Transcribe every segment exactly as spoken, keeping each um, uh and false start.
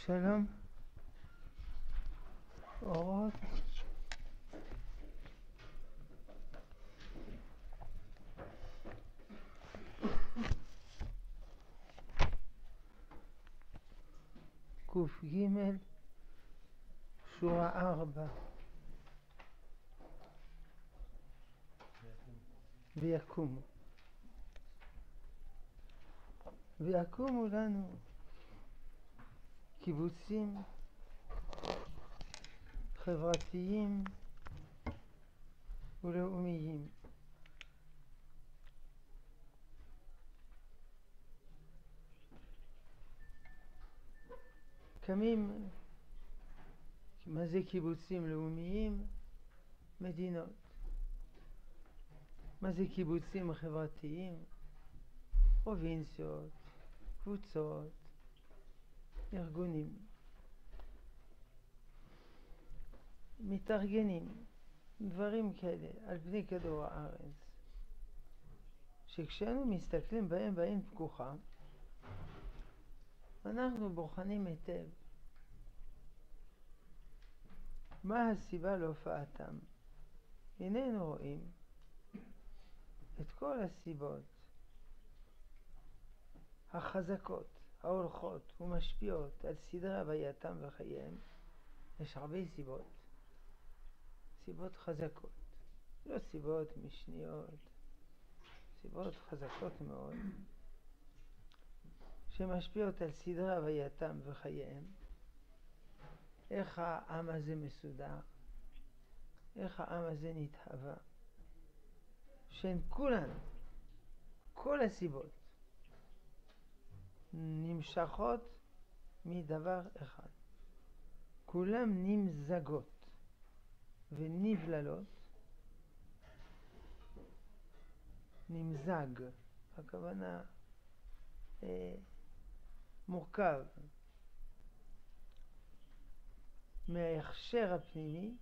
שלום, אורות, ק"ג, שורה ארבע. ויקומו. ויקומו לנו קיבוצים חברתיים ולאומיים. קמים, מה זה קיבוצים לאומיים? מדינות. מה זה קיבוצים חברתיים? פרובינציות, קבוצות, ארגונים. מתארגנים, דברים כאלה על פני כדור הארץ, שכשאנו מסתכלים בהם בעין פקוחה, אנחנו בוחנים היטב מה הסיבה להופעתם. איננו רואים את כל הסיבות החזקות, ההולכות ומשפיעות על סדרי הווייתם וחייהם. יש הרבה סיבות, סיבות חזקות, לא סיבות משניות, סיבות חזקות מאוד, שמשפיעות על סדרי הווייתם וחייהם. איך העם הזה מסודר, איך העם הזה נתהווה, שהן כולן, כל הסיבות נמשכות מדבר אחד, כולם נמזגות ונבללות. נמזג, הכוונה אה, מורכב מההכשר הפנימי.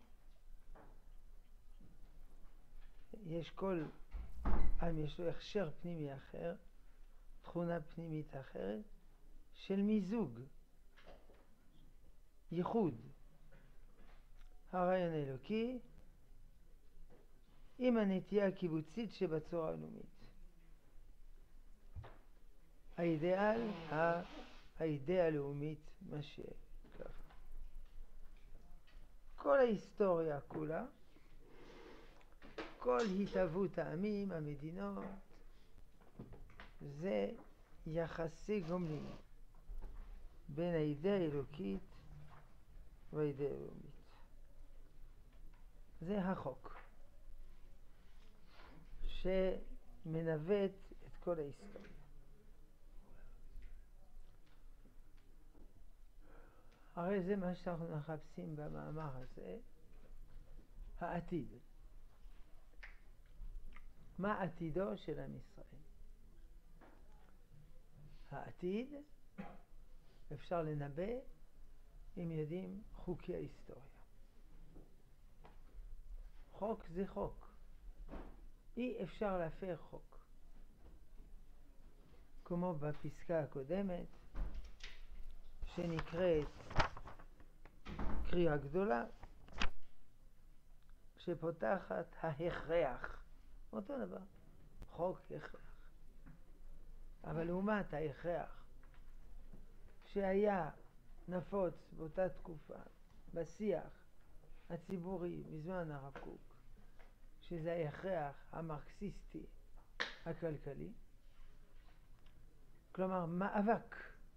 יש כל עם יש לו הכשר פנימי אחר, תכונה פנימית אחרת של מיזוג, ייחוד הרעיון האלוקי עם הנטייה הקיבוצית שבצורה הלאומית. האידאל, האידאה הלאומית, מה שככה. כל ההיסטוריה כולה, כל התהוות העמים, המדינות, זה יחסי גומלין בין האידאה האלוקית והאידאה הלאומית. זה החוק שמנווט את כל ההיסטוריה. הרי זה מה שאנחנו מחפשים במאמר הזה, העתיד. מה עתידו של עם ישראל? העתיד אפשר לנבא אם יודעים חוקי ההיסטוריה. חוק זה חוק, אי אפשר להפר חוק. כמו בפסקה הקודמת שנקראת קריאה גדולה, שפותחת ההכרח, אותו דבר, חוק הכרח. אבל לעומת ההכרח שהיה נפוץ באותה תקופה בשיח הציבורי בזמן הרב קוק, שזה ההכרח המרקסיסטי הכלכלי, כלומר מאבק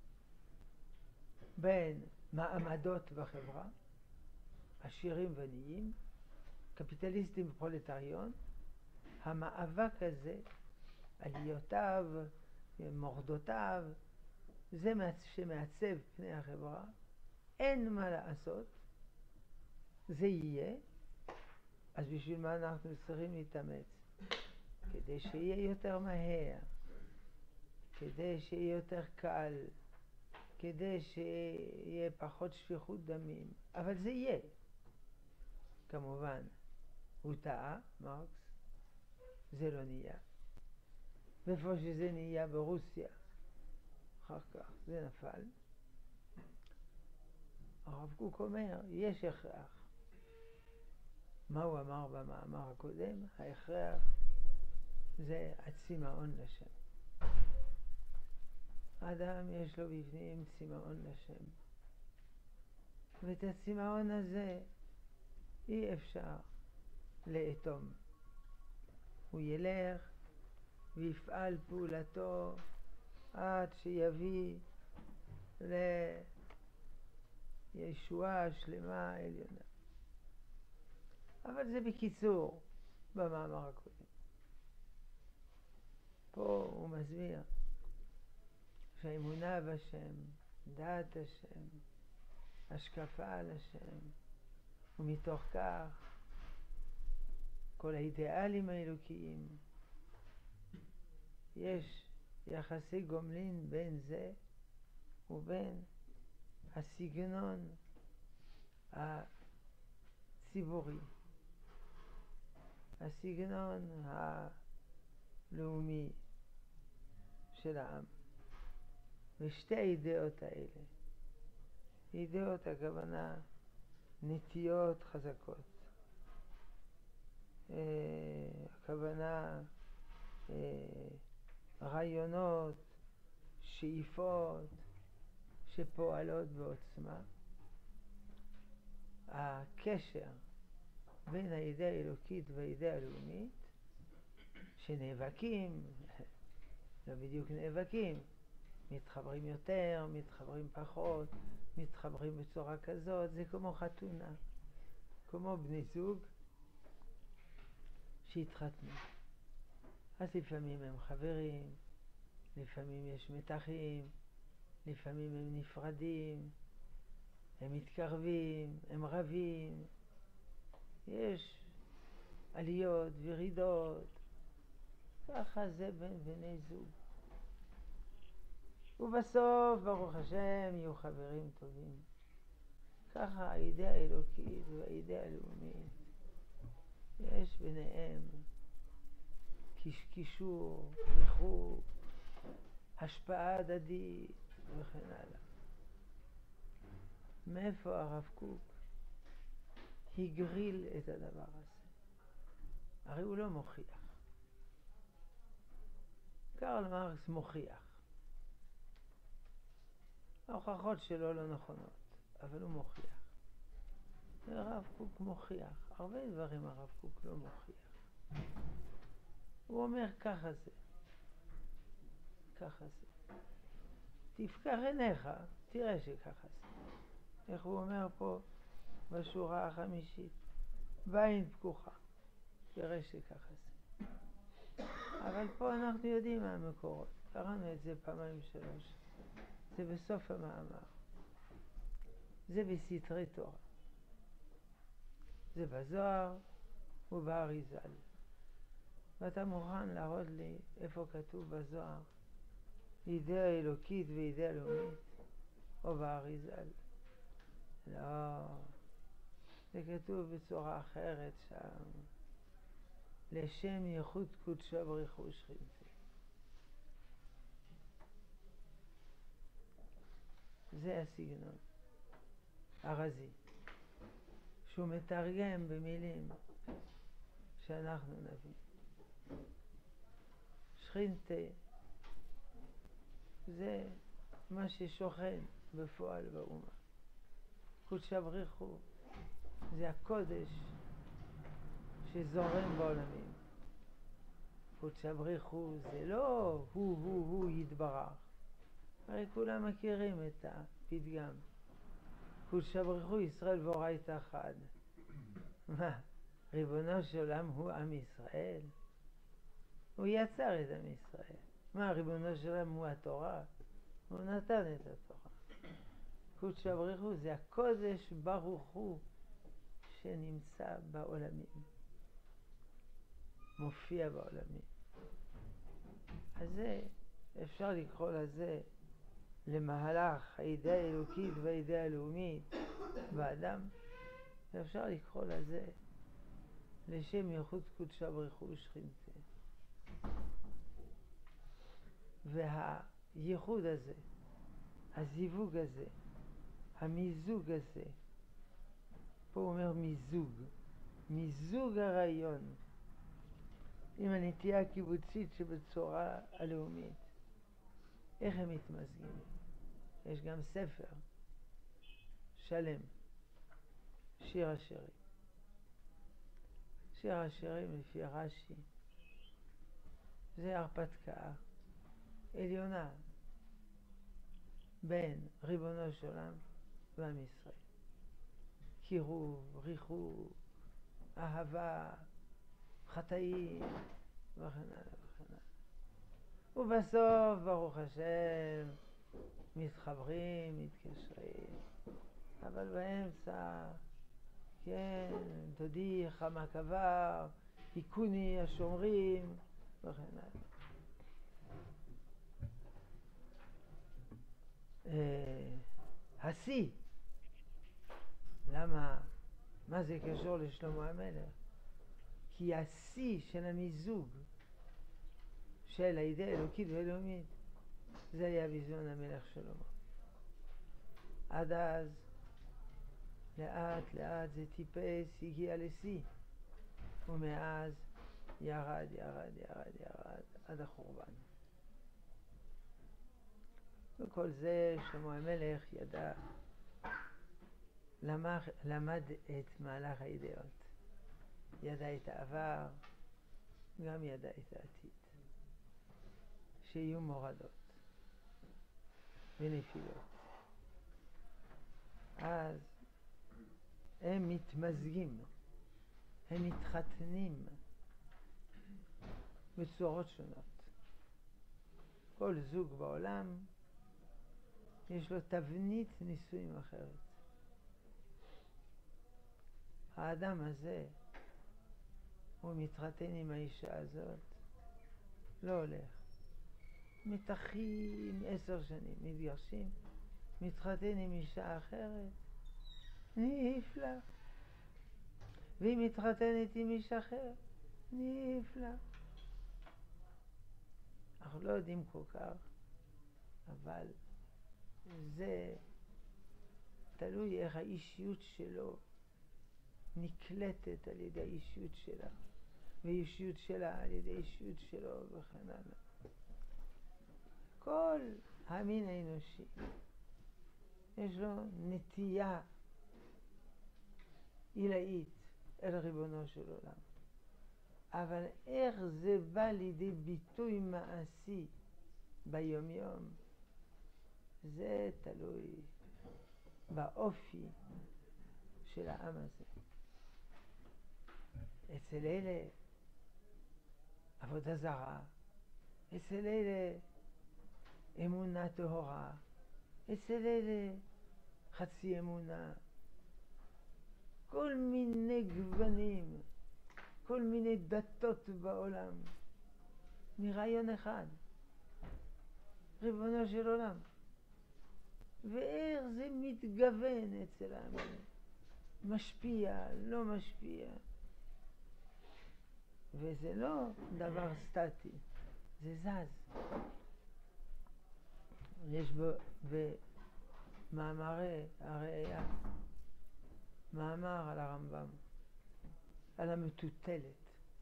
בין מעמדות בחברה, עשירים ועניים, קפיטליסטים ופרולטריון. המאבק הזה, עליותיו, מורדותיו, זה שמעצב פני החברה. אין מה לעשות, זה יהיה. אז בשביל מה אנחנו צריכים להתאמץ? כדי שיהיה יותר מהר, כדי שיהיה יותר קל, כדי שיהיה פחות שפיכות דמים. אבל זה יהיה. כמובן, הוא טעה, מרקס, זה לא נהיה. ואיפה שזה נהיה ברוסיה, אחר כך זה נפל. הרב קוק אומר, יש הכרח. מה הוא אמר במאמר הקודם? ההכרח זה הצמאון לשם. האדם יש לו בפנים צמאון לשם. ואת הצמאון הזה אי אפשר לאטום. הוא ילך ויפעל פעולתו עד שיביא לישועה שלמה עליונה. אבל זה בקיצור במאמר הקודם. פה הוא מסביר שהאמונה בשם, דעת השם, השקפה על השם, ומתוך כך כל האידיאלים האלוקיים, יש יחסי גומלין בין זה ובין הסגנון הציבורי, הסגנון הלאומי של העם. ושתי האידאות האלה, אידאות הכוונה נטיות חזקות, הכוונה רעיונות, שאיפות שפועלות בעוצמה. הקשר בין האידאה האלוקית והאידאה הלאומית, שנאבקים, לא בדיוק נאבקים, מתחברים יותר, מתחברים פחות, מתחברים בצורה כזאת, זה כמו חתונה, כמו בני זוג שהתחתנו. אז לפעמים הם חברים, לפעמים יש מתחים, לפעמים הם נפרדים, הם מתקרבים, הם רבים, יש עליות וירידות, ככה זה בין בני זוג. ובסוף, ברוך השם, יהיו חברים טובים. ככה האידאה האלוקית והאידאה הלאומית, יש ביניהם קישור, ריחוק, השפעה הדדית וכן הלאה. מאיפה הרב קוק הגריל את הדבר הזה? הרי הוא לא מוכיח. קרל מרקס מוכיח. ההוכחות שלו לא נכונות, אבל הוא מוכיח. הרב קוק מוכיח. הרבה דברים הרב קוק לא מוכיח. הוא אומר ככה זה. ככה זה. תפקח עיניך, תראה שככה זה. איך הוא אומר פה בשורה החמישית? בעין פקוחה, תראה שככה זה. אבל פה אנחנו יודעים מה המקורות. קראנו את זה פעמיים שלוש. זה בסוף המאמר. זה בסתרי תורה. זה בזוהר ובאריזל. ואתה מוכן להראות לי איפה כתוב בזוהר אידאה אלוקית ואידאה לאומית, או באריזל? לא, זה כתוב בצורה אחרת שם. לשם ייחוד קודשו בריחו שכינתי. זה הסגנון הרזי, שהוא מתרגם במילים שאנחנו נבין. שכינתה זה מה ששוכן בפועל באומה. קודשא בריחו זה הקודש שזורם בעולמים. קודשא בריחו זה לא הוא הוא הוא יתברך. הרי כולם מכירים את הפתגם. קודשא בריחו ישראל ואורייתא אחד. מה? ריבונו של עולם הוא עם ישראל? הוא יצר את עם ישראל. מה, ריבונו של עולם הוא התורה? הוא נתן את התורה. קודשא בריחו זה הקודש ברוך הוא שנמצא בעולמים, מופיע בעולמים. אז זה, אפשר לקרוא לזה למהלך האידאה האלוקית והאידאה הלאומית באדם, ואפשר לקרוא לזה לשם ייחוד קודשא בריחו ושכינתה. והייחוד הזה, הזיווג הזה, המיזוג הזה, פה הוא אומר מיזוג, מיזוג הרעיון עם הנטייה הקיבוצית שבצורה הלאומית. איך הם מתמזגים? יש גם ספר שלם, שיר השירים. שיר השירים לפי רש"י זה הרפתקה עליונה בין ריבונו של עולם ועם ישראל. קירוב, ריחוק, אהבה, חטאים וכן הלאה וכן הלאה. ובסוף ברוך השם מתחברים, מתקשרים, אבל באמצע כן, דודי חמה קבר, היכוני השומרים וכן הלאה. השיא, למה, מה זה קשור לשלמה המלך? כי השיא של המיזוג של האידאה אלוקית והלאומית זה היה בזמן המלך שלמה. עד אז לאט לאט זה טיפס, הגיע לשיא, ומאז ירד ירד ירד ירד עד החורבן. וכל זה שלמה המלך ידע, למד, למד את מהלך האידאות, ידע את העבר, גם ידע את העתיד, שיהיו מורדות ונפילות. אז הם מתמזגים, הם מתחתנים בצורות שונות. כל זוג בעולם יש לו תבנית נישואים אחרת. האדם הזה, הוא מתחתן עם האישה הזאת, לא הולך. מתחים עשר שנים, מתגרשים, מתחתן עם אישה אחרת, נפלא. והיא מתחתנת עם איש אחר, נפלא. אנחנו לא יודעים כל כך, אבל זה תלוי איך האישיות שלו נקלטת על ידי האישיות שלה, והאישיות שלה על ידי האישיות שלו וכן הלאה. כל המין האנושי יש לו נטייה עילאית אל ריבונו של עולם, אבל איך זה בא לידי ביטוי מעשי ביום יום, זה תלוי באופי של העם הזה. אצל אלה עבודה זרה, אצל אלה אמונה טהורה, אצל אלה חצי אמונה, כל מיני גוונים, כל מיני דתות בעולם, מרעיון אחד, ריבונו של עולם. ואיך זה מתגוון אצל העמים, משפיע, לא משפיע. וזה לא דבר סטטי, זה זז. יש בו במאמרי הראייה מאמר על הרמב"ם, על המטוטלת.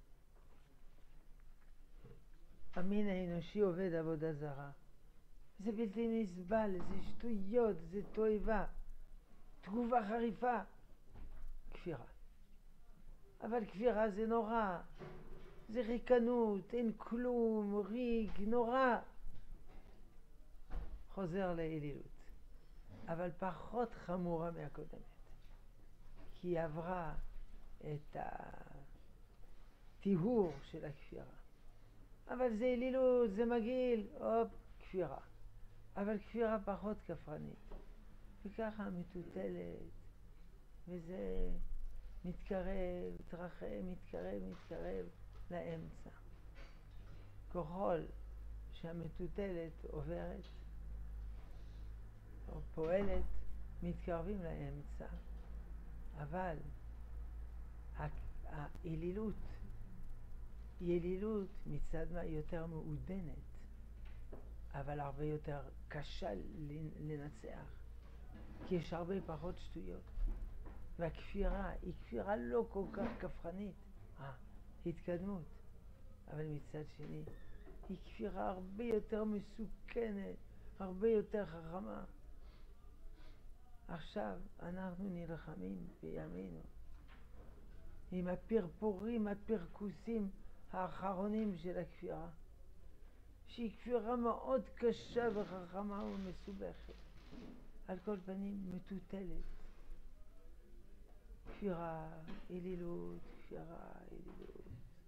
המין האנושי עובד עבודה זרה. זה בלתי נסבל, זה שטויות, זה תועבה, תגובה חריפה, כפירה. אבל כפירה זה נורא, זה ריקנות, אין כלום, ריק, נורא. חוזר לאלילות, אבל פחות חמורה מהקודמת, כי היא עברה את הטיהור של הכפירה. אבל זה אלילות, זה מגעיל, הופ, כפירה. אבל כפירה פחות כפרנית, וככה מטוטלת, וזה מתקרב, מתרחב, מתקרב, מתקרב לאמצע. ככל שהמטוטלת עוברת או פועלת, מתקרבים לאמצע, אבל האלילות היא אלילות מצד מה יותר מעודנת, אבל הרבה יותר קשה לנצח. כי יש הרבה פחות שטויות. והכפירה היא כפירה לא כל כך כפרנית. אה, התקדמות. אבל מצד שני, היא כפירה הרבה יותר מסוכנת, הרבה יותר חכמה. עכשיו אנחנו נלחמים בימינו עם הפרפורים, הפרקוסים האחרונים של הכפירה, שהיא כפירה מאוד קשה וחכמה ומסובכת. על כל פנים מטוטלת. כפירה, אלילות, כפירה, אלילות.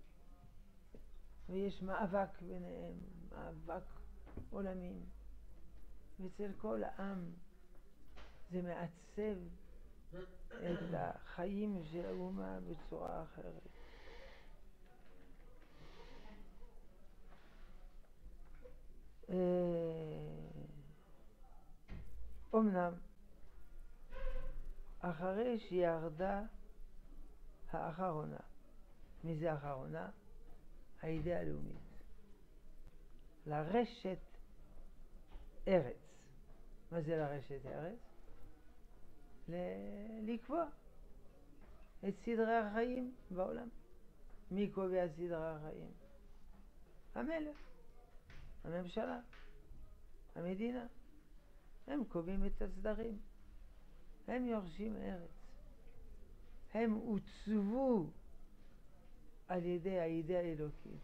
ויש מאבק ביניהם, מאבק עולמים. ואצל כל העם זה מעצב את החיים של האומה בצורה אחרת. אמנם אחרי שירדה האחרונה, מי זה האחרונה? האידאה הלאומית, לרשת ארץ. מה זה לרשת ארץ? ל- לקבוע את סדרי החיים בעולם. מי קובע סדרי החיים? המלך, הממשלה, המדינה. הם קובעים את הסדרים. הם יורשים ארץ. הם עוצבו על ידי האידאה האלוקית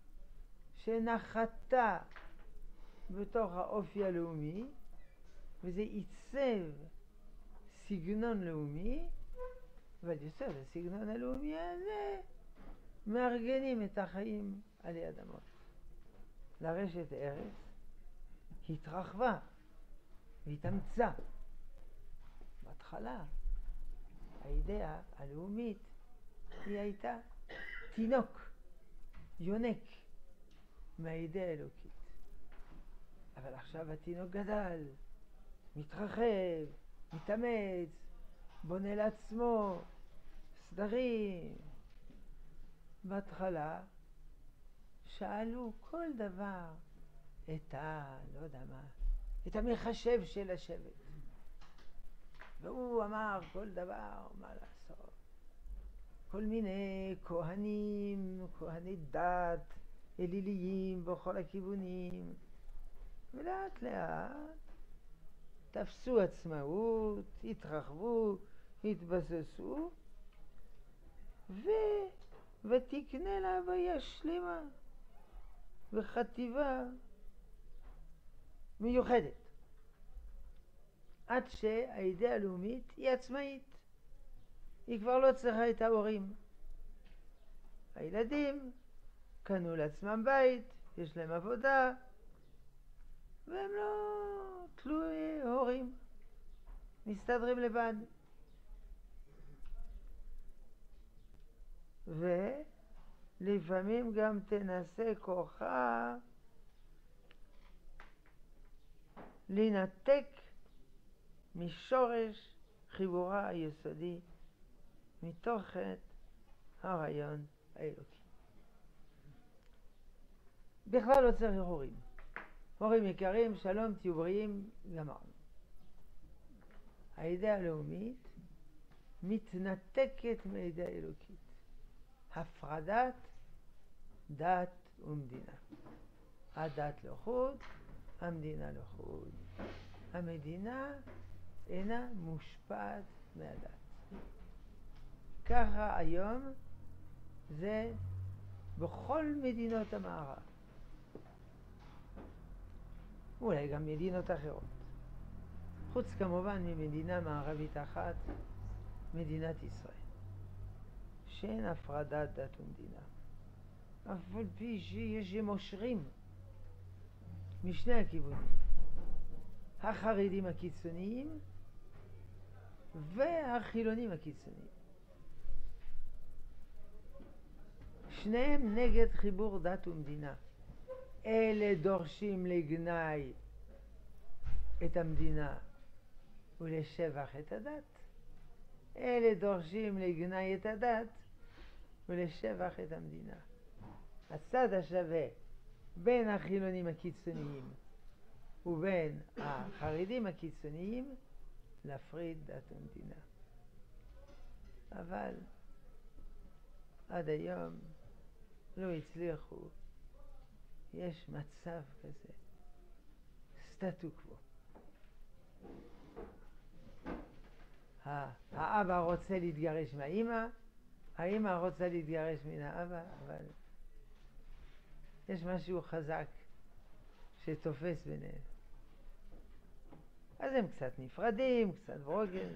שנחתה בתוך האופי הלאומי, וזה עיצב סגנון לאומי, ועל יסוד הסגנון הלאומי הזה מארגנים את החיים עלי אדמות. לרשת ארץ התרחבה והתאמצה. בהתחלה האידאה הלאומית היא הייתה תינוק, יונק מהאידאה האלוקית. אבל עכשיו התינוק גדל, מתרחב, מתאמץ, בונה לעצמו סדרים. בהתחלה שאלו כל דבר את ה... לא יודע מה, את המחשב של השבט. והוא אמר כל דבר, מה לעשות. כל מיני כהנים, כהני דת, אליליים בכל הכיוונים. ולאט לאט תפסו עצמאות, התרחבו, התבססו, ו... ותקנה לה הוויה שלמה וחטיבה מיוחדת. עד שהאידאה הלאומית היא עצמאית. היא כבר לא צריכה את ההורים. הילדים קנו לעצמם בית, יש להם עבודה, והם לא תלוי הורים, מסתדרים לבד. ולפעמים גם תנסה כוחה לנתק משורש חיבורה היסודי, מתוכן הרעיון האלוקי. בכלל לא צריך הורים. הורים יקרים, שלום, תהיו בריאים, גמרנו. האידאה הלאומית מתנתקת מהאידאה האלוקית. הפרדת דת ומדינה. הדת לחוד, המדינה לחוד. המדינה אינה מושפעת מהדת. ככה היום זה בכל מדינות המערב. אולי גם מדינות אחרות. חוץ כמובן ממדינה מערבית אחת, מדינת ישראל. שאין הפרדת דת ומדינה. אף על פי שיש מושרים משני הכיוונים. החרדים הקיצוניים והחילונים הקיצוניים. שניהם נגד חיבור דת ומדינה. אלה דורשים לגנאי את המדינה ולשבח את הדת. אלה דורשים לגנאי את הדת ולשבח את המדינה. הצד השווה בין החילונים הקיצוניים ובין החרדים הקיצוניים להפריד דת ומדינה. אבל עד היום לא הצליחו. יש מצב כזה, סטטו קוו. האבא רוצה להתגרש מהאמא, האמא רוצה להתגרש מן האבא, אבל יש משהו חזק שתופס ביניהם. אז הם קצת נפרדים, קצת ברוגז.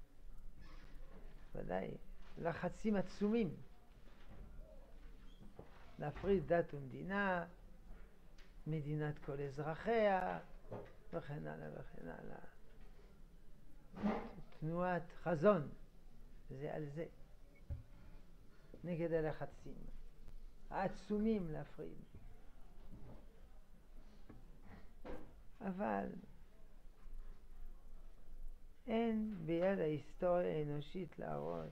ודאי, לחצים עצומים. להפריד דת ומדינה, מדינת כל אזרחיה, וכן הלאה וכן הלאה. תנועת חזון, זה על זה. נגד הלחצים העצומים להפריד. אבל אין ביד ההיסטוריה האנושית להראות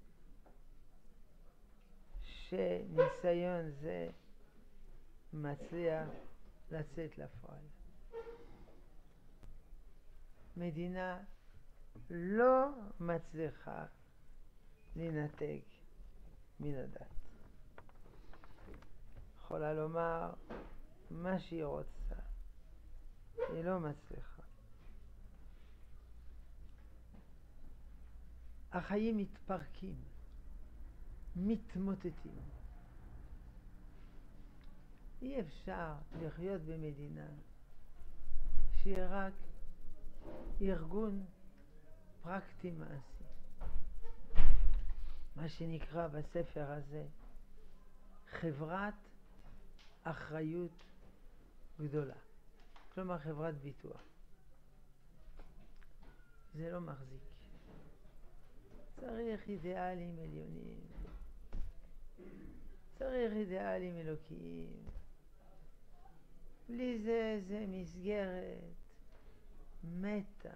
שניסיון זה מצליח לצאת לפועל. מדינה לא מצליחה לנתק מן הדת. יכולה לומר מה שהיא רוצה, היא לא מצליחה. החיים מתפרקים, מתמוטטים. אי אפשר לחיות במדינה שהיא רק ארגון פרקטי מעשי. מה שנקרא בספר הזה חברת אחריות גדולה. כלומר חברת ביטוח. זה לא מחזיק. צריך אידיאלים עליונים. צריך אידיאלים אלוקיים. בלי זה, זה מסגרת מתה.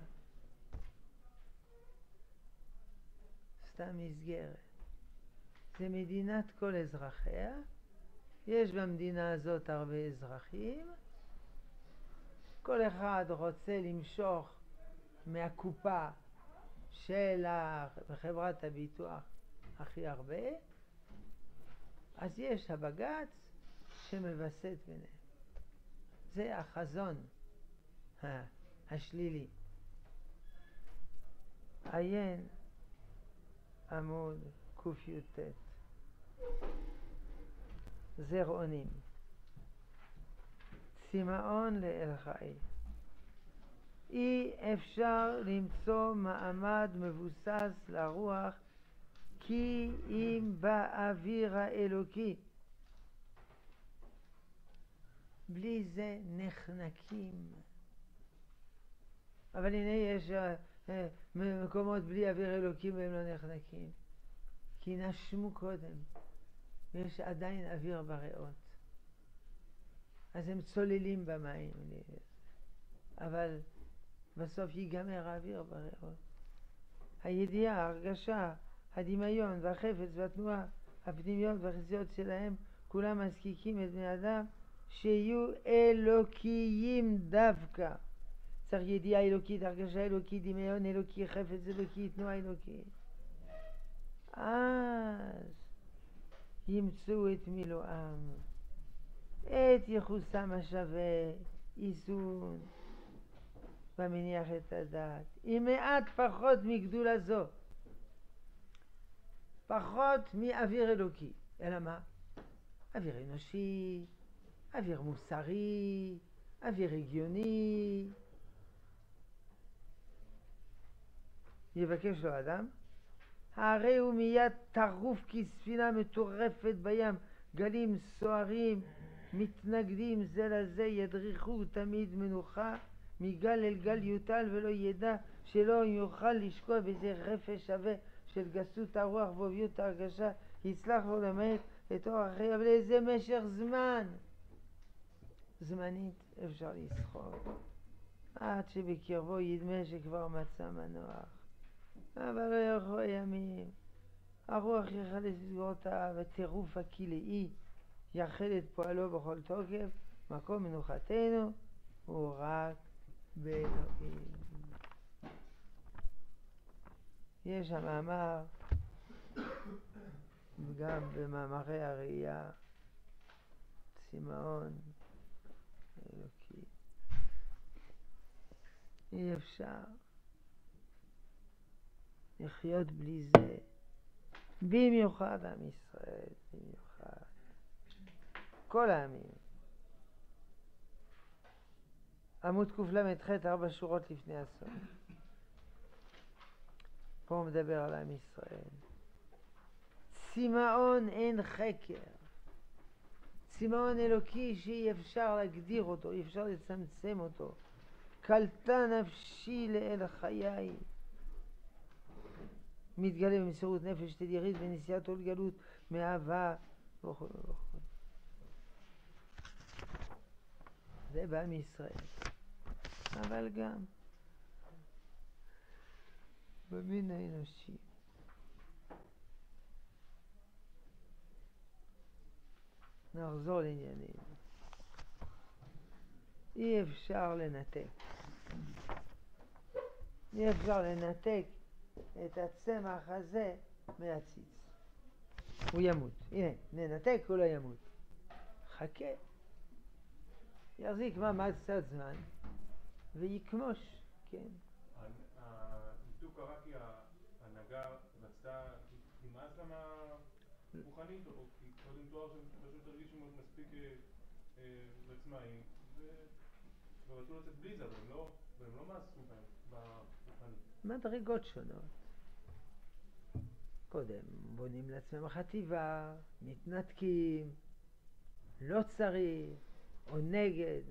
סתם מסגרת. זה מדינת כל אזרחיה. יש במדינה הזאת הרבה אזרחים. כל אחד רוצה למשוך מהקופה של חברת הביטוח הכי הרבה. אז יש הבג"ץ שמבסט ביניהם. זה החזון השלילי. עיין עמוד ק"ט. זרעונים. צמאון לאל חי. אי אפשר למצוא מעמד מבוסס לרוח כי אם באוויר האלוקי. בלי זה נחנקים. אבל הנה יש מקומות בלי אוויר אלוקים והם לא נחנקים. כי נשמו קודם. ויש עדיין אוויר בריאות. אז הם צוללים במים. אבל בסוף ייגמר האוויר בריאות. הידיעה, ההרגשה, הדמיון והחפץ והתנועה הפנימיות והחיציות שלהם, כולם מזקיקים את בני אדם שיהיו אלוקיים דווקא. צריך ידיעה אלוקית, הרגשה אלוקית, דמיון אלוקי, חפץ אלוקי, תנועה אלוקית. אז ימצאו את מילואם, את יחוסם השווה, איזון ומניח את הדעת, עם מעט פחות מגדולה זו, פחות מאוויר אלוקי. אלא מה? אוויר אנושי, אוויר מוסרי, אוויר הגיוני. יבקש לו אדם, הרי הוא מיד טרוף כספינה מטורפת בים, גלים סוערים מתנגדים זה לזה, ידריכו תמיד מנוחה, מגל אל גל יוטל ולא ידע שלא יוכל לשקוע בזה רפש שווה של גסות הרוח ובוביות ההרגשה. יצלח לו למעט את אורח חייו לאיזה משך זמן. זמנית אפשר לסחוב עד שבקרבו ידמה שכבר מצא מנוח, אבל לא יכול ימים. הרוח יחל לסגורתה וטירוף הכלאי יחל את פועלו בכל תוקף. מקום מנוחתנו הוא רק באלוהים. יש שם מאמר, גם במאמרי הראייה, צמאון אלוקי. אי אפשר לחיות בלי זה, במיוחד עם ישראל, במיוחד כל העמים. עמוד קל"ח, ארבע שורות לפני הסוף. פה הוא מדבר על עם ישראל. צמאון אין חקר, צמאון אלוקי שאי אפשר להגדיר אותו, אי אפשר לצמצם אותו. קלטה נפשי לאל חיי, מתגלה במסירות נפש תדירית בנסיעתו לגלות מאהבה וכו' וכו'. זה בעם ישראל, אבל גם במין האנושי. נחזור לענייננו. אי אפשר לנתק. אי אפשר לנתק את הצמח הזה מהציץ. הוא ימות. הנה, ננתק, הוא לא ימות. חכה. יחזיק מעמד קצת זמן ויקמוש, כן. הניתוק קרה כי ההנהגה רצתה, נמאס לה מהרוחנית, או כי קודם תואר שפשוט הרגישו מספיק עצמאיים, ורצו לצאת בלי זה, אבל הם לא מאסו בהם ברוחנית. מדרגות שונות. קודם בונים לעצמם חטיבה, מתנתקים, לא צריך, או נגד.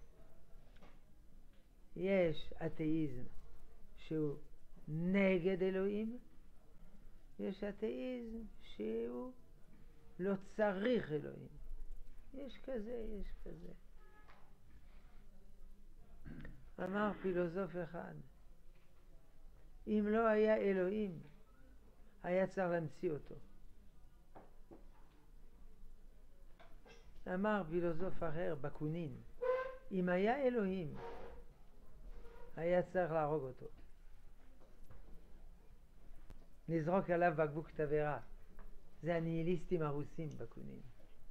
יש אתאיזם שהוא נגד אלוהים, יש אתאיזם שהוא לא צריך אלוהים. יש כזה, יש כזה. אמר פילוסוף אחד, אם לא היה אלוהים, היה צריך להמציא אותו. אמר פילוסוף אחר, בקונין, אם היה אלוהים, היה צריך להרוג אותו. לזרוק עליו בקבוק תבערה. זה הניהיליסטים הרוסים בקונין.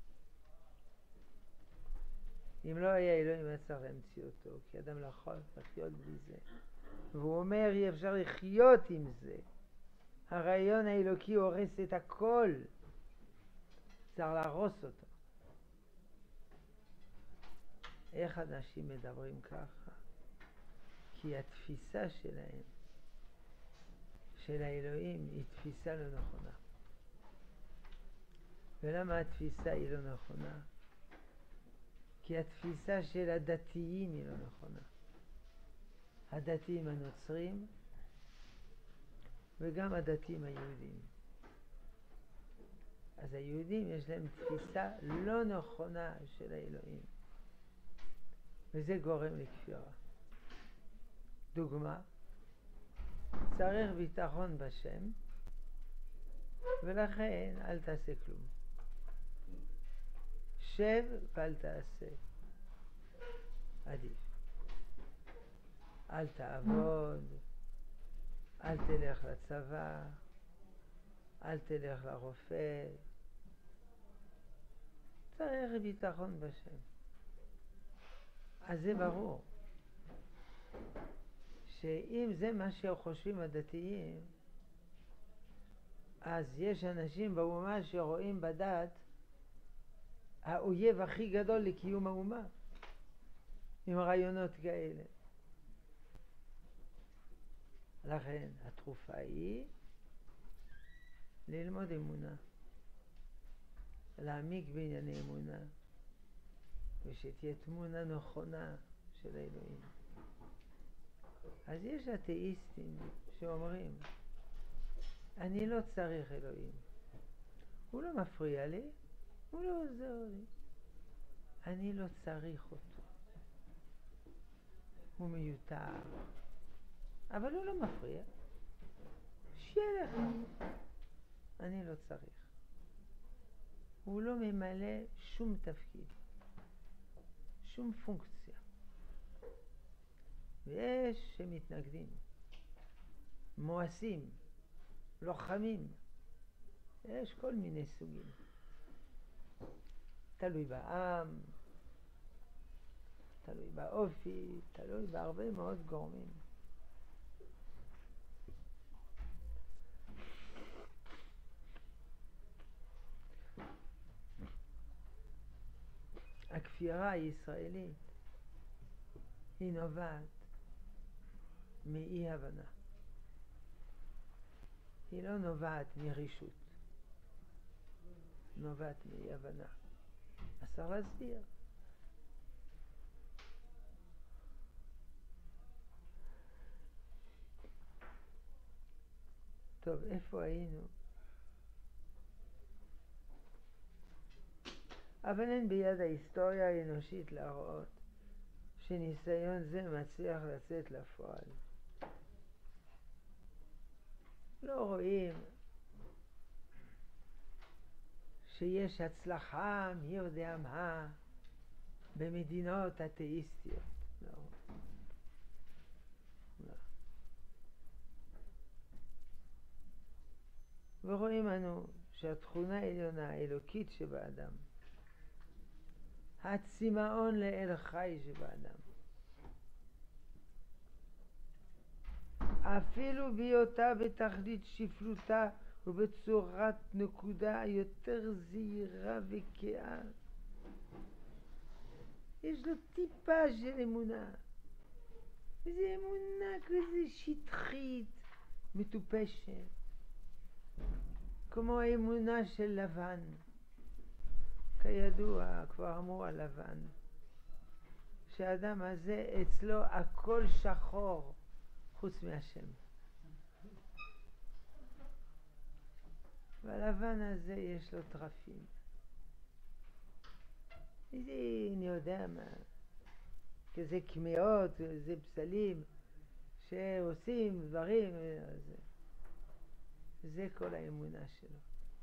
אם לא היה אלוהים, היה צריך להמציא אותו, כי אדם לא יכול לחיות בלי זה. והוא אומר, אי אפשר לחיות עם זה. הרעיון האלוקי הורס את הכל. צריך להרוס אותו. איך אנשים מדברים ככה? כי התפיסה שלהם, של האלוהים, היא תפיסה לא נכונה. ולמה התפיסה היא לא נכונה? כי התפיסה של הדתיים היא לא נכונה. הדתיים הנוצרים וגם הדתיים היהודים. אז היהודים יש להם תפיסה לא נכונה של האלוהים. וזה גורם לכפירה. דוגמה, צריך ביטחון בשם, ולכן אל תעשה כלום. שב ואל תעשה. עדיף. אל תעבוד, אל תלך לצבא, אל תלך לרופא. צריך ביטחון בשם. אז זה ברור שאם זה מה שחושבים הדתיים, אז יש אנשים באומה שרואים בדת האויב הכי גדול לקיום האומה, עם רעיונות כאלה. לכן התרופה היא ללמוד אמונה, להעמיק בענייני אמונה, ושתהיה תמונה נכונה של האלוהים. אז יש אתאיסטים שאומרים, אני לא צריך אלוהים, הוא לא מפריע לי, הוא לא עוזר לי, אני לא צריך אותו, הוא מיותר, אבל הוא לא מפריע, שיהיה לך, אני לא צריך, הוא לא ממלא שום תפקיד, שום פונקציה. ויש שמתנגדים, מואסים, לוחמים. יש כל מיני סוגים. תלוי בעם, תלוי באופי, תלוי בהרבה מאוד גורמים. הכפירה הישראלית היא נובעת מאי הבנה. היא לא נובעת מרישות, נובעת מאי הבנה. אז צריך להסביר. טוב, איפה היינו? אבל אין ביד ההיסטוריה האנושית להראות שניסיון זה מצליח לצאת לפועל. לא רואים שיש הצלחה מי יודע מה במדינות אתאיסטיות. לא. לא. ורואים אנו שהתכונה העליונה האלוקית שבאדם, הצמאון לאל חי שבאדם, אפילו בהיותה בתכלית שפלותה ובצורת נקודה יותר זהירה וכאה, יש לו טיפה של אמונה. איזו אמונה כזה שטחית, מטופשת, כמו האמונה של לבן. כידוע, כבר אמרו על לבן, שהאדם הזה אצלו הכל שחור חוץ מהשם. והלבן הזה יש לו טרפים. איזה, אני יודע מה, כזה כמיות, כזה פסלים, שעושים דברים, זה, זה כל האמונה שלו.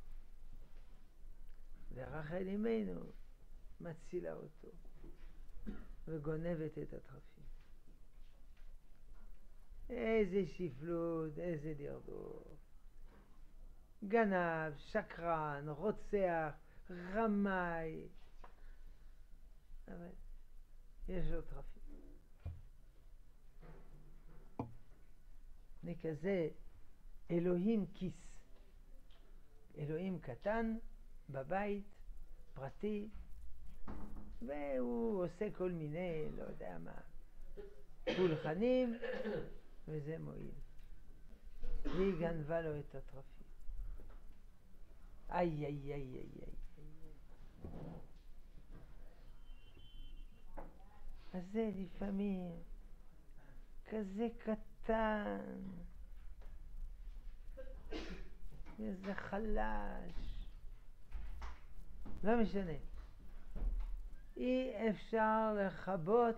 ורחל אמנו מצילה אותו וגונבת את הטרפים. איזה שפלות, איזה דרדור. גנב, שקרן, רוצח, רמאי. אבל יש לו טרפים. כזה אלוהים כיס. אלוהים קטן בבית, פרטי, והוא עושה כל מיני, לא יודע מה, פולחנים, וזה מועיל. והיא גנבה לו את הטרפים. איי, איי, איי, איי, איי. אז זה לפעמים כזה קטן, איזה חלש, לא משנה. אי אפשר לכבות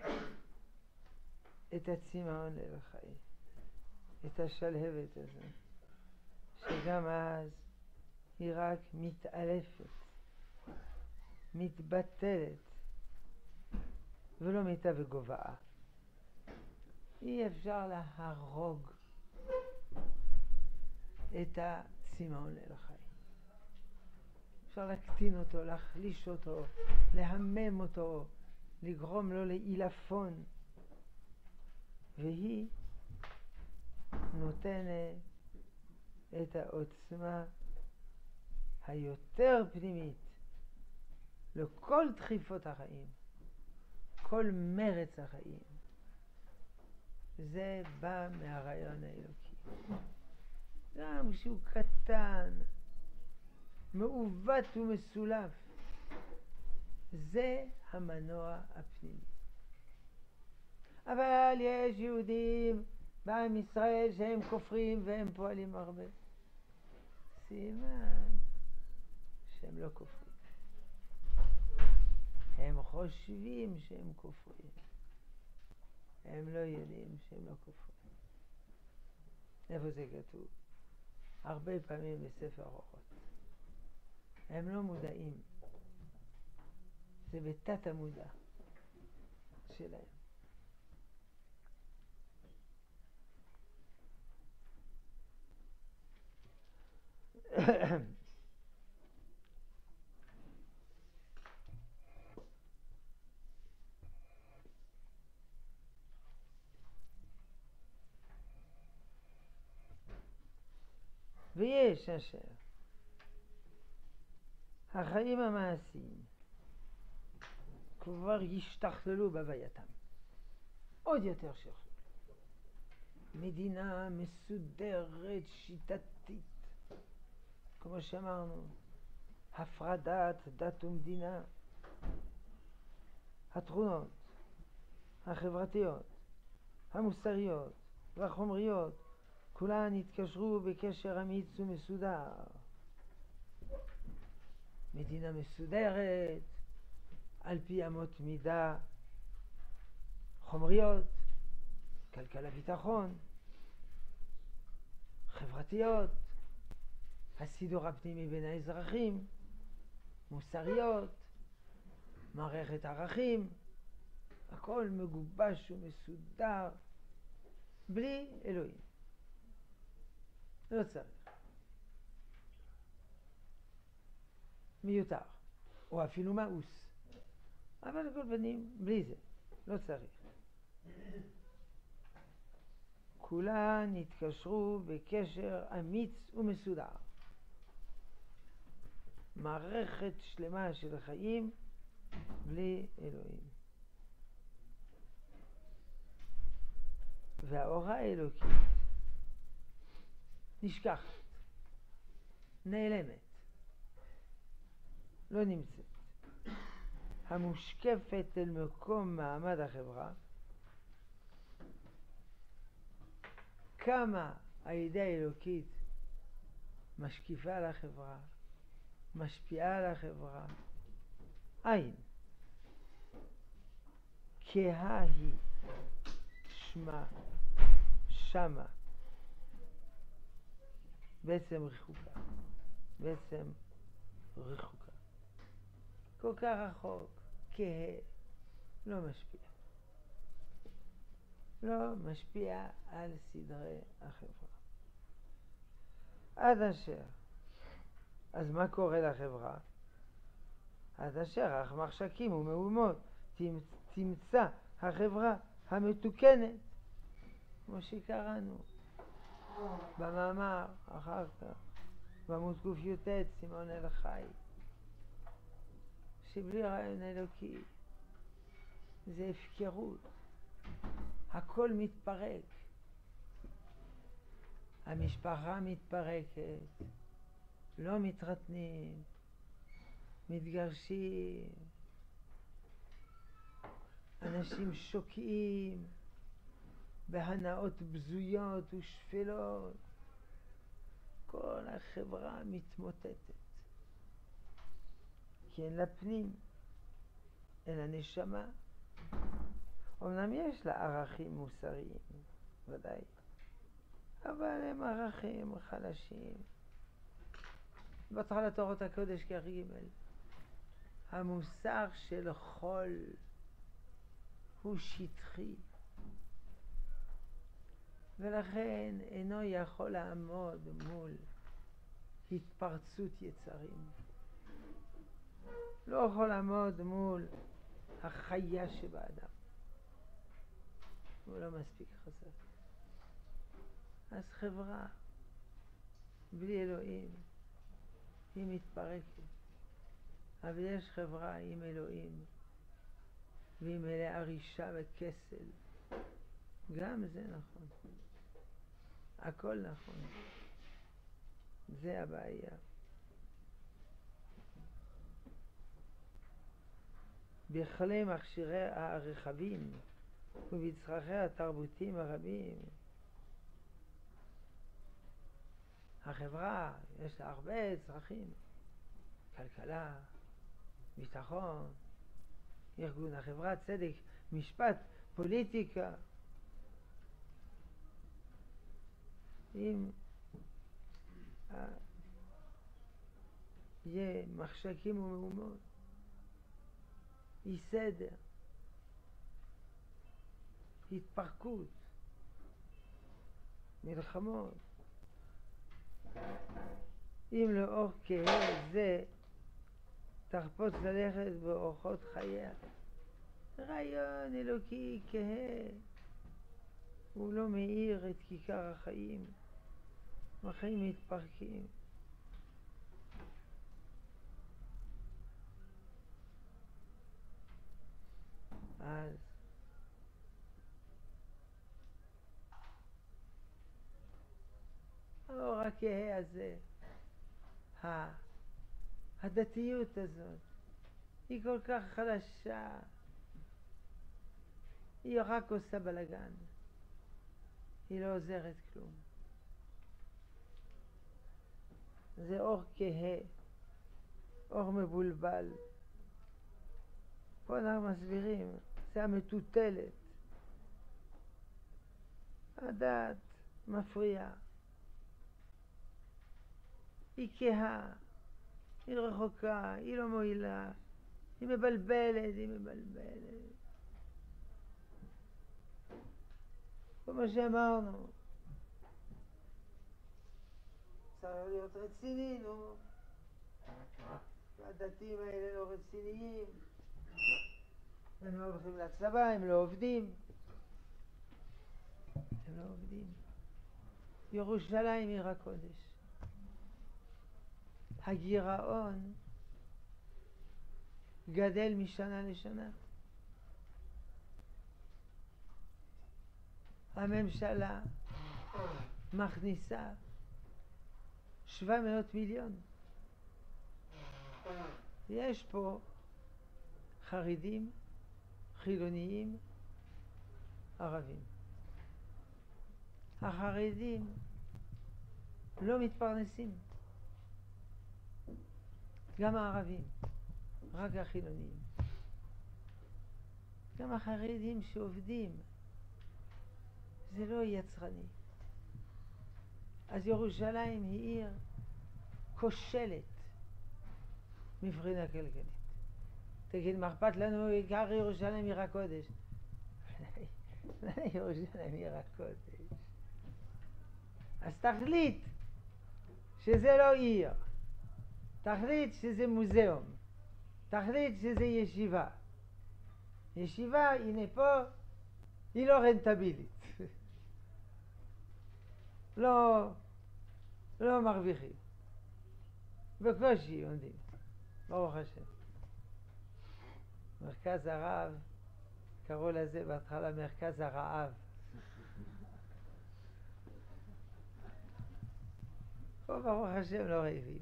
את הצמאון לאל החי, את השלהבת הזו, שגם אז היא רק מתעלפת, מתבטלת, ולא מיתה וגובעה. אי אפשר להרוג את הצמאון לאל החי. אפשר להקטין אותו, להחליש אותו, להמם אותו, לגרום לו לעילפון. והיא נותנת את העוצמה היותר פנימית לכל דחיפות החיים, כל מרץ החיים. זה בא מהרעיון האלוקי. גם שהוא קטן, מעוות ומסולף, זה המנוע הפנימי. אבל יש יהודים בעם ישראל שהם כופרים והם פועלים הרבה. סימן שהם לא כופרים. הם חושבים שהם כופרים. הם לא יודעים שהם לא כופרים. איפה זה כתוב? הרבה פעמים בספר אורות. הם לא מודעים. זה בתת המודע שלהם. ויש אשר החיים המעשיים כבר השתכללו בהווייתם, עוד יותר שכלול. מדינה מסודרת, שיטתית, כמו שאמרנו, הפרדת דת ומדינה, התכונות החברתיות, המוסריות והחומריות, כולן התקשרו בקשר אמיץ ומסודר. מדינה מסודרת על פי אמות מידה חומריות, כלכלה ביטחון, חברתיות, הסידור הפנימי בין האזרחים, מוסריות, מערכת ערכים, הכל מגובש ומסודר, בלי אלוהים. לא צריך. מיותר, או אפילו מאוס. אבל לכל פנים, בלי זה, לא צריך. כולן התקשרו בקשר אמיץ ומסודר. מערכת שלמה של חיים בלי אלוהים. והאורה האלוקית נשכחת, נעלמת, לא נמצאת. המושקפת אל מקום מעמד החברה, כמה הידיעה האלוקית משקיפה על החברה, משפיעה על החברה, אין. כהה היא שמה, שמה, בעצם רחוקה, בעצם רחוקה. כל כך רחוק, כהה, לא משפיע. לא משפיע על סדרי החברה. עד אשר, אז מה קורה לחברה? עד אשר אך מחשקים ומהומות תמצא החברה המתוקנת, כמו שקראנו במאמר אחר כך, בעמוד ק"ט, סימון אל חי, שבלי רעיון אלוקי זה הפקרות, הכל מתפרק, המשפחה מתפרקת, לא מתחתנים, מתגרשים, אנשים שוקעים בהנאות בזויות ושפלות, כל החברה מתמוטטת, כי אין לה פנים, אין לה נשמה. אמנם יש לה ערכים מוסריים, ודאי, אבל הם ערכים חלשים. בהתחלת אורות הקודש כרך ג', המוסר של חול הוא שטחי, ולכן אינו יכול לעמוד מול התפרצות יצרים, לא יכול לעמוד מול החיה שבאדם, הוא לא מספיק חזק. אז חברה בלי אלוהים היא מתפרקת, אבל יש חברה עם אלוהים והיא מלאה רישה וכסל, גם זה נכון, הכל נכון, זה הבעיה. בכלי מכשירי הרחבים ובצרכי התרבותיים הרבים, החברה יש לה הרבה צרכים, כלכלה, ביטחון, ארגון החברה, צדק, משפט, פוליטיקה. אם יהיה מחשקים ומהומות, אי סדר, התפרקות, מלחמות, אם לא אור כהה זה תחפוץ ללכת באורחות חייה. רעיון אלוקי כהה, הוא לא מאיר את כיכר החיים, החיים מתפרקים. אז האור הכהה הזה, הדתיות הזאת, היא כל כך חלשה, היא רק עושה בלגן, היא לא עוזרת כלום. זה אור כהה, אור מבולבל. פה אנחנו מסבירים, זה המטוטלת. הדעת מפריעה, היא כהה, היא רחוקה, היא לא מועילה, היא מבלבלת, היא מבלבלת. כמו שאמרנו, צריך להיות רציני, נו. הדתיים האלה לא רציניים, הם לא הולכים לצבא, הם לא עובדים. הם לא עובדים. ירושלים עיר הקודש. הגירעון גדל משנה לשנה. הממשלה מכניסה שבע מאות מיליון. יש פה חרדים, חילוניים, ערבים. החרדים לא מתפרנסים, גם הערבים, רק החילוניים. גם החרדים שעובדים, זה לא יצרני. אז ירושלים היא עיר כושלת מבחינה כלכלית. תגיד, מה אכפת לנו, עיקר ירושלים עיר הקודש? ירושלים עיר הקודש. אז תחליט שזה לא עיר, תחליט שזה מוזיאום, תחליט שזה ישיבה. ישיבה, הנה פה, היא לא רנטבילית. לא, לא מרוויחים. בקושי עומדים, ברוך השם. מרכז הרעב, קראו לזה בהתחלה מרכז הרעב. פה ברוך השם לא רעבים.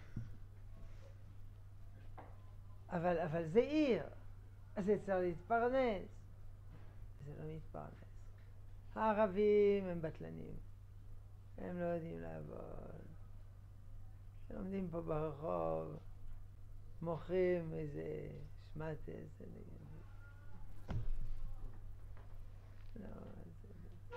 אבל, אבל זה עיר, אז זה צריך להתפרנס. זה לא מתפרנס. הערבים הם בטלנים, הם לא יודעים לעבוד. הם עומדים פה ברחוב, מוכרים איזה שמטס, איזה... לא, זה...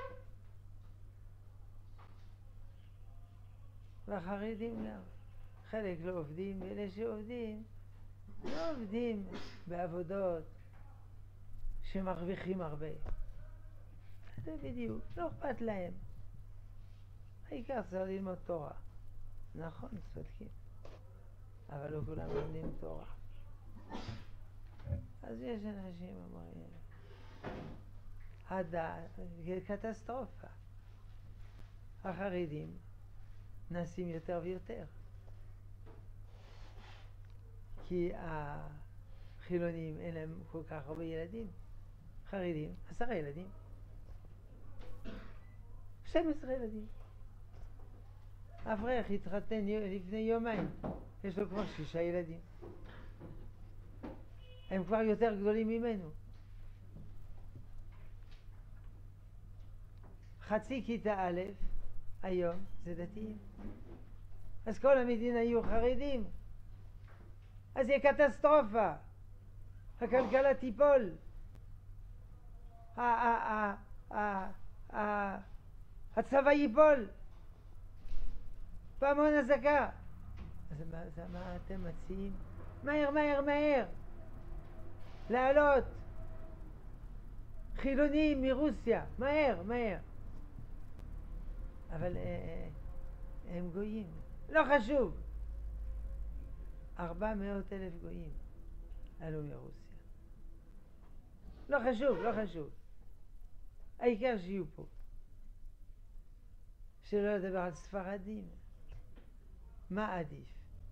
והחרדים לא. חלק לא עובדים, ואלה שעובדים, לא עובדים בעבודות שמרוויחים הרבה. זה בדיוק, לא אכפת להם. העיקר צריך ללמוד תורה. נכון, צודקים. אבל לא כולם לומדים תורה. אז יש אנשים אומרים, הדעת, זה קטסטרופה. החרדים נעשים יותר ויותר. כי החילונים אין להם כל כך הרבה ילדים. חרדים, עשרה ילדים. שתים עשרה ילדים. אברך התחתן לפני יומיים, יש לו כבר שישה ילדים. הם כבר יותר גדולים ממנו. חצי כיתה א' היום זה דתיים. אז כל המדינה יהיו חרדים. אז יהיה קטסטרופה. הכלכלה תיפול. הצבא ייפול. פעמון הזקה. אז מה, מה אתם מציעים? מהר, מהר, מהר. לעלות. חילונים מרוסיה. מהר, מהר. אבל אה, הם גויים. לא חשוב. ארבע מאות אלף גויים עלו מרוסיה. לא חשוב, לא חשוב. העיקר שיהיו פה. שלא לדבר על ספרדים. מה עדיף?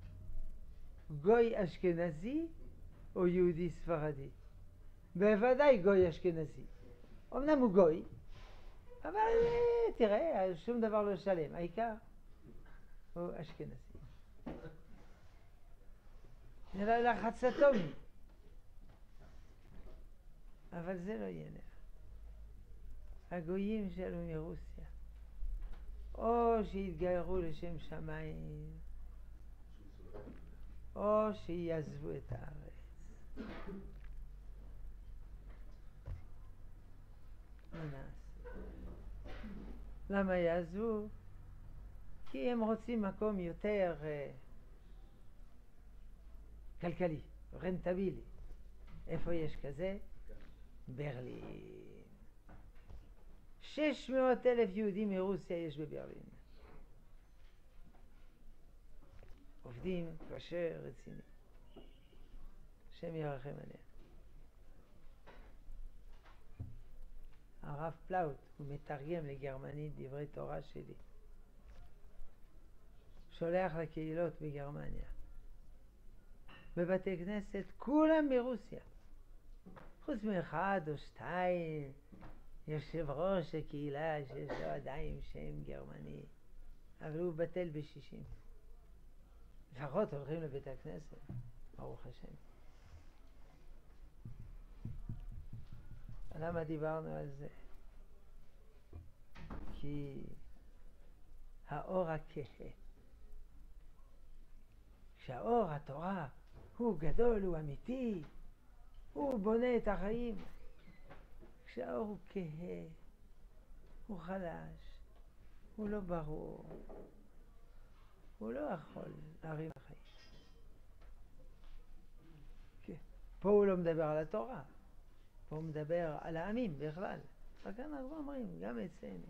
גוי אשכנזי או יהודי ספרדי? בוודאי גוי אשכנזי. אמנם הוא גוי, אבל תראה, שום דבר לא שלם. העיקר הוא אשכנזי. נראה לחץ אטומי. אבל זה לא יהיה נראה. הגויים שלו מרוסיה, או שיתגיירו לשם שמיים, או שיעזבו את הארץ. מה נעשה? למה יעזבו? כי הם רוצים מקום יותר uh, כלכלי, רנטבילי. איפה יש כזה? ברלין. שש מאות אלף יהודים מרוסיה יש בברלין. עובדים קשה, רציני. השם ירחם עליהם. הרב פלאוט, הוא מתרגם לגרמנית דברי תורה שלי. שולח לקהילות בגרמניה. בבתי כנסת, כולם מרוסיה. חוץ מאחד או שתיים, יושב ראש הקהילה שיש לו עדיין שם גרמני, אבל הוא בטל בשישים. לפחות הולכים לבית הכנסת, ברוך השם. למה דיברנו על זה? כי האור הכהה, כשהאור התורה הוא גדול, הוא אמיתי, הוא בונה את החיים. כשהאור הוא כהה, הוא חלש, הוא לא ברור, הוא לא יכול להרים החיים. כן. פה הוא לא מדבר על התורה, פה הוא מדבר על העמים בכלל. רק אנחנו אומרים, גם אצלנו.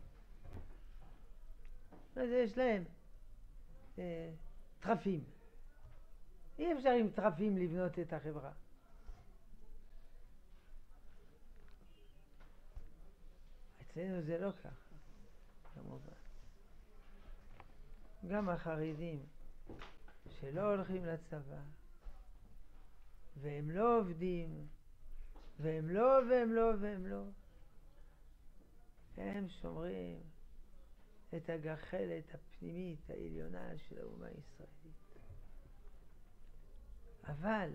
אז יש להם אה, טרפים. אי אפשר עם טרפים לבנות את החברה. אצלנו זה לא ככה, כמובן. גם החרדים שלא הולכים לצבא, והם לא עובדים, והם לא, והם לא, והם לא. הם שומרים את הגחלת הפנימית העליונה של האומה הישראלית. אבל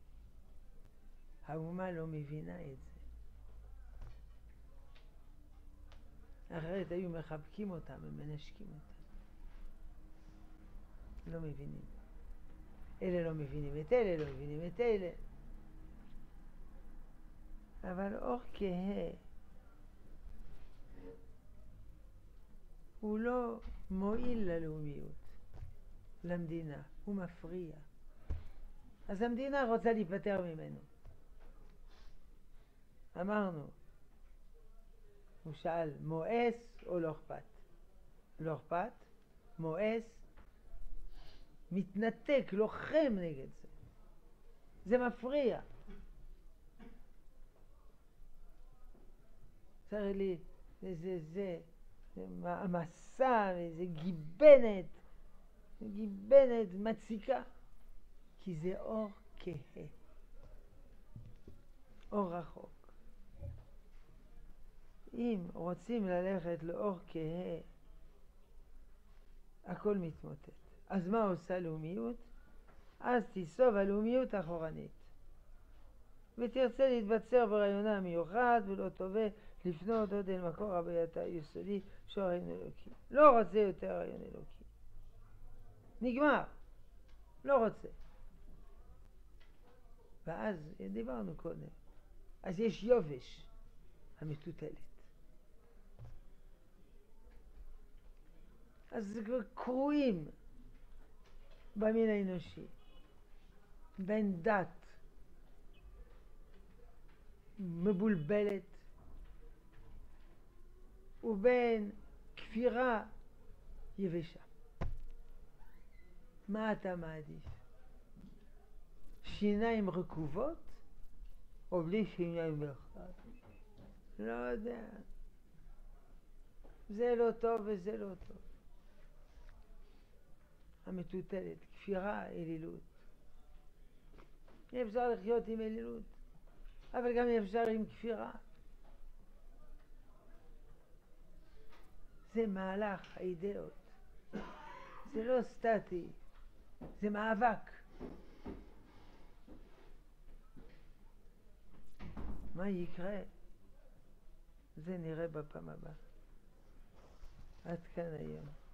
האומה לא מבינה את זה. אחרת היו מחבקים אותם ומנשקים אותם. לא מבינים. אלה לא מבינים את אלה, לא מבינים את אלה. אבל אור כהה הוא לא מועיל ללאומיות, למדינה, הוא מפריע. אז המדינה רוצה להיפטר ממנו. אמרנו, הוא שאל, מואס או לא אכפת? לא אכפת, מואס, מתנתק, לוחם נגד זה. זה מפריע. צריך לי, זה, זה, זה, זה מסע, זה גיבנת, גיבנת מציקה. כי זה אור כהה, אור רחוק. אם רוצים ללכת לאור כהה, הכל מתמוטט. אז מה עושה לאומיות? אז תיסוב הלאומיות אחורנית, ותרצה להתבצר ברעיונה המיוחד, ולא תובע לפנות עוד אל מקור הווייתה יסודי שהוא רעיון אלוקי. לא רוצה יותר רעיון אלוקי. נגמר. לא רוצה. ואז דיברנו קודם. אז יש יובש המטוטלת. אז זה כבר קרועים במין האנושי. בין דת מבולבלת ובין כפירה יבשה. מה אתה מעדיף? שיניים רקובות או בלי שיניים בכלל? לא יודע. זה לא טוב וזה לא טוב. המטוטלת, כפירה, אלילות. אי אפשר לחיות עם אלילות, אבל גם אי אפשר עם כפירה. זה מהלך האידאות. זה לא סטטי, זה מאבק. מה יקרה? זה נראה בפעם הבאה. עד כאן היום.